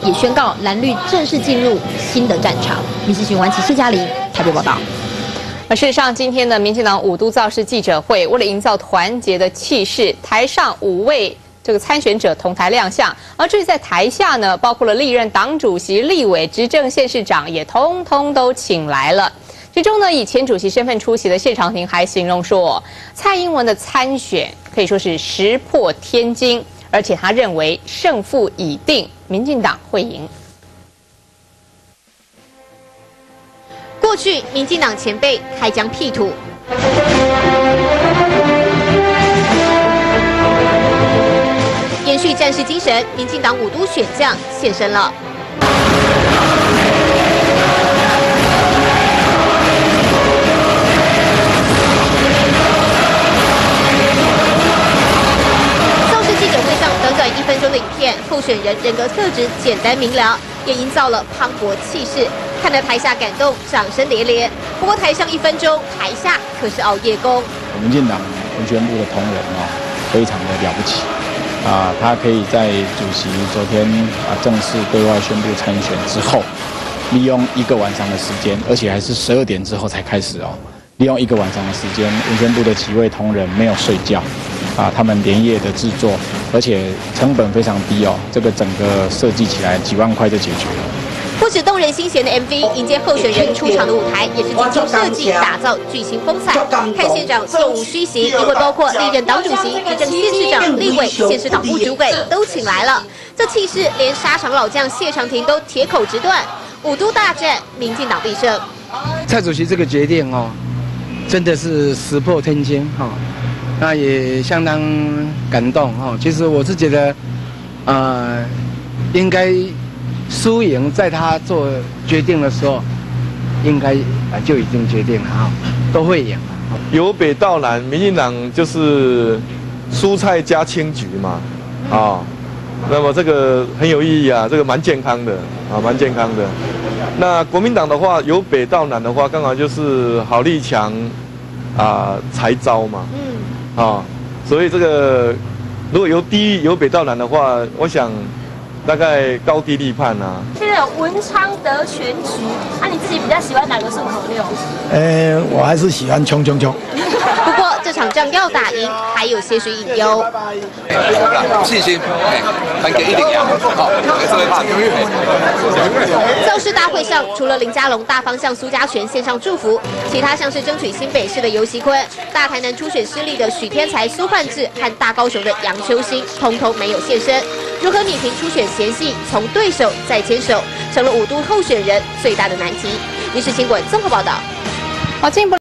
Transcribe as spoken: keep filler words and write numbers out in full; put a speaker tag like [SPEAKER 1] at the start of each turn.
[SPEAKER 1] 也宣告蓝绿正式进入新的战场。民视新闻记谢嘉玲台北报道。
[SPEAKER 2] 而事实上，今天的民进党五都造势记者会，为了营造团结的气势，台上五位这个参选者同台亮相，而至于在台下呢，包括了历任党主席、立委、执政县市长，也通通都请来了。其中呢，以前主席身份出席的谢长廷还形容说，蔡英文的参选可以说是石破天惊，而且他认为胜负已定，民进党会赢。
[SPEAKER 1] 过去，民进党前辈开疆辟土，延续战士精神，民进党五都选将现身了。造势记者会上，短短一分钟的影片，候选人人格特质简单明了，也营造了磅礴气势。 看得台下感动，掌声连连。不过台上一分钟，台下可是熬夜工。
[SPEAKER 3] 民进党文宣部的同仁哦，非常的了不起啊！他可以在主席昨天啊正式对外宣布参选之后，利用一个晚上的时间，而且还是十二点之后才开始哦，利用一个晚上的时间，文宣部的几位同仁没有睡觉啊，他们连夜的制作，而且成本非常低哦，这个整个设计起来几万块就解决了。
[SPEAKER 1] 不止动人心弦的 M V， 迎接候选人出场的舞台也是精心设计，打造巨星风采。看县长座无虚席，也会包括历任党主席、执政县市长、立委、县市党部主委都请来了。这气势，连沙场老将谢长廷都铁口直断：五都大战，民进党必胜。
[SPEAKER 4] 蔡主席这个决定哦，真的是石破天惊哈、哦，那也相当感动哈、哦。其实我是觉得，呃，应该。 输赢在他做决定的时候，应该啊就已经决定了啊，都会赢。
[SPEAKER 5] 由北到南，民进党就是蔬菜加青橘嘛，啊，那么这个很有意义啊，这个蛮健康的啊，蛮健康的。那国民党的话，由北到南的话，刚好就是郝立强啊才招嘛，嗯，啊，所以这个如果由低由北到南的话，我想。 大概高低立判啊。
[SPEAKER 6] 现在有文昌得全局，那、啊、你自己比较喜欢哪个顺口溜？
[SPEAKER 7] 呃，我还是喜欢冲冲冲。
[SPEAKER 1] 不过这场仗要打赢，还有些许隐忧。
[SPEAKER 8] 信心，团结一定赢。好，这位爸，
[SPEAKER 1] 造势大会上，除了林佳龙大方向苏家全献上祝福，其他像是争取新北市的游锡堃、大台南初选失利的许天才、苏焕智和大高雄的杨秋兴，通通没有现身。 如何弭平初选嫌隙，从对手再牵手，成了五都候选人最大的难题。民视新闻综合报道。
[SPEAKER 2] 好，进一步。